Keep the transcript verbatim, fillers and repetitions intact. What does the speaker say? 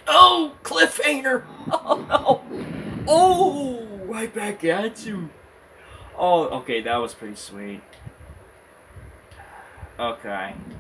Oh, cliffhanger! Oh no! Oh, right back at you. Oh, okay, that was pretty sweet. Okay.